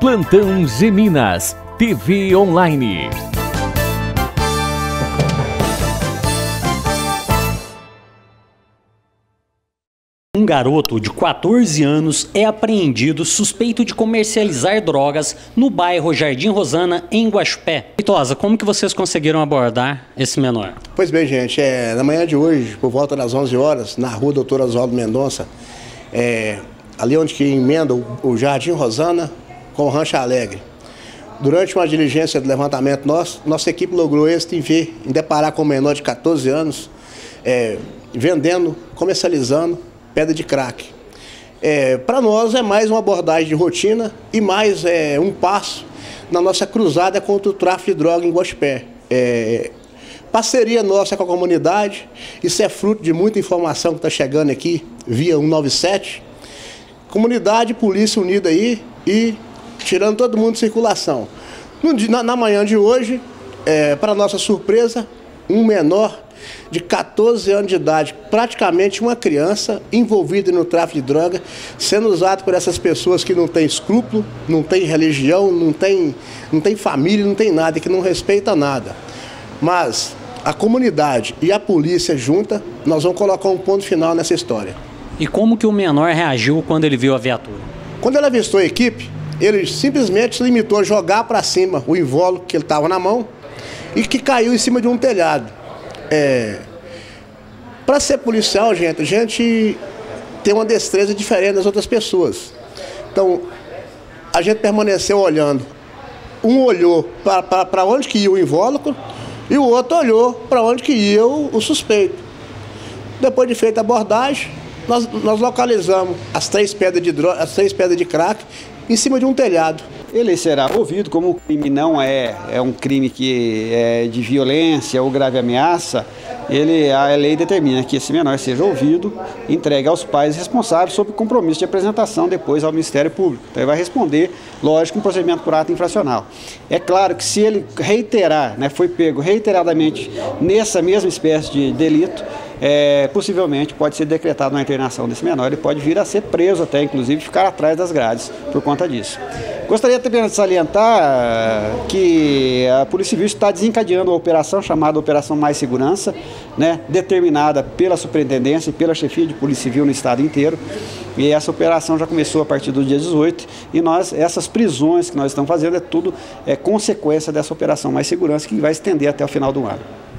Plantão Geminas, TV Online. Um garoto de 14 anos é apreendido suspeito de comercializar drogas no bairro Jardim Rosana, em Guaxupé. Feitosa, como que vocês conseguiram abordar esse menor? Pois bem, gente, na manhã de hoje, por volta das 11 horas, na rua Doutor Oswaldo Mendonça, ali onde que emenda o Jardim Rosana com o Rancho Alegre. Durante uma diligência de levantamento nossa equipe logrou êxito em deparar com um menor de 14 anos, vendendo, comercializando pedra de crack. Para nós é mais uma abordagem de rotina e mais um passo na nossa cruzada contra o tráfico de droga em Guaxupé. Parceria nossa com a comunidade, isso é fruto de muita informação que está chegando aqui via 197. Comunidade e polícia unida aí e tirando todo mundo de circulação. Na manhã de hoje, para nossa surpresa, um menor de 14 anos de idade, praticamente uma criança envolvida no tráfico de droga, sendo usado por essas pessoas que não têm escrúpulo, não têm religião, não tem família, não tem nada, que não respeita nada. Mas a comunidade e a polícia junta, nós vamos colocar um ponto final nessa história. E como que o menor reagiu quando ele viu a viatura? Quando ele avistou a equipe, ele simplesmente se limitou a jogar para cima o invólucro que ele estava na mão e que caiu em cima de um telhado. Para ser policial, gente, a gente tem uma destreza diferente das outras pessoas. Então, a gente permaneceu olhando. Um olhou para onde que ia o invólucro e o outro olhou para onde que ia o suspeito. Depois de feita a abordagem, nós localizamos as três pedras de crack em cima de um telhado. Ele será ouvido, como o crime não é um crime que é de violência ou grave ameaça, a lei determina que esse menor seja ouvido, entregue aos pais responsáveis sob compromisso de apresentação depois ao Ministério Público. Então ele vai responder, lógico, um procedimento por ato infracional. É claro que se ele reiterar, foi pego reiteradamente nessa mesma espécie de delito, possivelmente pode ser decretada uma internação desse menor, ele pode vir a ser preso até, inclusive, ficar atrás das grades por conta disso. Gostaria também de salientar que a Polícia Civil está desencadeando uma operação chamada Operação Mais Segurança, determinada pela Superintendência e pela Chefia de Polícia Civil no estado inteiro. E essa operação já começou a partir do dia 18 e essas prisões que nós estamos fazendo tudo consequência dessa Operação Mais Segurança que vai estender até o final do ano.